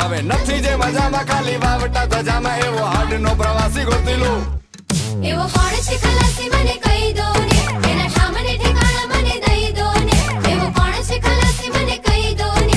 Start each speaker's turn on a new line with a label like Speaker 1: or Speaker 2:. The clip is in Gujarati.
Speaker 1: ભાવે નથી જે મજામાં ખાલી વાવટા ધજામાં એવો હાડ નો પ્રવાસી ગોતી લો
Speaker 2: એવો ફળ છે